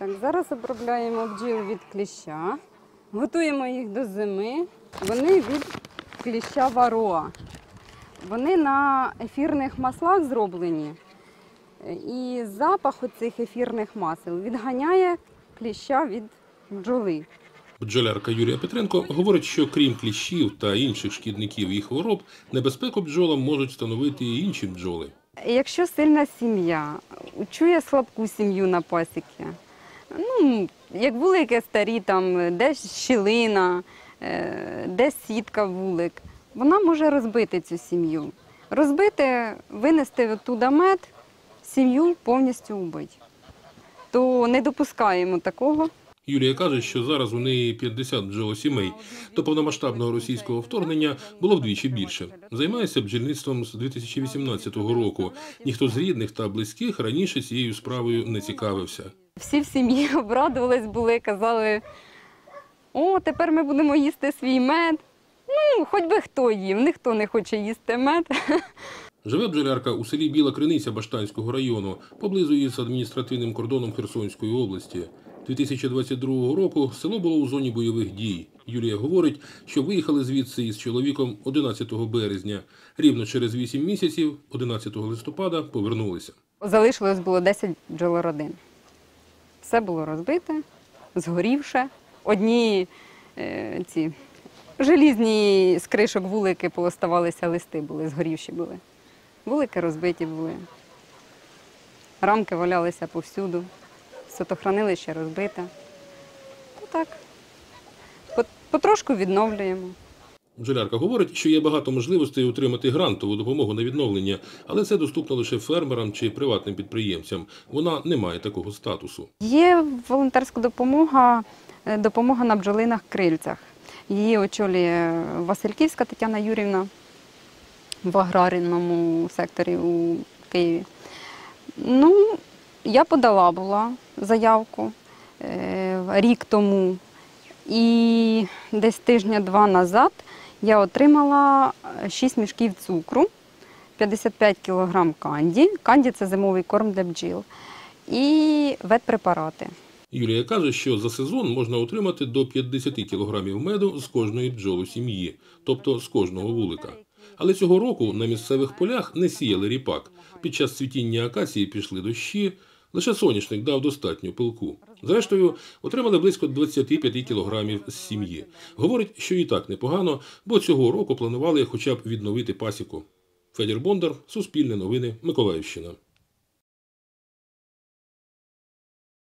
Так, зараз обробляємо бджіл від кліща, готуємо їх до зими. Вони від кліща вароа. Вони на ефірних маслах зроблені, і запах цих ефірних масел відганяє кліща від бджоли. Бджолярка Юлія Петренко говорить, що крім кліщів та інших шкідників і хвороб, небезпеку бджолам можуть становити і інші бджоли. Якщо сильна сім'я, чує слабку сім'ю на пасіки, як вулики старі, там, десь щілина, десь сітка вулик, вона може розбити цю сім'ю. Розбити, винести оттуда мед, сім'ю повністю вбити. То не допускаємо такого. Юлія каже, що зараз у неї 50 бджолосімей. До повномасштабного російського вторгнення було вдвічі більше. Займається бджільництвом з 2018 року. Ніхто з рідних та близьких раніше цією справою не цікавився. Всі в сім'ї обрадувались були, казали, о, тепер ми будемо їсти свій мед. Хоч би хто їв, ніхто не хоче їсти мед. Живе бджолярка у селі Біла Криниця Баштанського району, поблизу із адміністративним кордоном Херсонської області. 2022 року село було у зоні бойових дій. Юлія говорить, що виїхали звідси із чоловіком 11 березня. Рівно через 8 місяців, 11 листопада, повернулися. Залишилось було 10 бджолородин. Все було розбите, згорівше. Одні ці желізні з кришок вулики пооставалися, листи були, згорівші були. Вулики розбиті були. Рамки валялися повсюду. Сотохранилище розбите. То так, потрошку відновлюємо. Бджолярка говорить, що є багато можливостей отримати грантову допомогу на відновлення, але це доступно лише фермерам чи приватним підприємцям. Вона не має такого статусу. Є волонтерська допомога на бджолиних крильцях. Її очолює Васильківська Тетяна Юріївна в аграрному секторі у Києві. Я подала була заявку рік тому, і десь тижня-два назад я отримала 6 мішків цукру, 55 кг канді. Канді – це зимовий корм для бджіл. І ветпрепарати. Юлія каже, що за сезон можна отримати до 50 кг меду з кожної бджолосім'ї, тобто з кожного вулика. Але цього року на місцевих полях не сіяли ріпак. Під час цвітіння акації пішли дощі, лише соняшник дав достатньо пилку. Зрештою, отримали близько 25 кг з сім'ї. Говорить, що і так непогано, бо цього року планували хоча б відновити пасіку. Федір Бондар, Суспільне новини, Миколаївщина.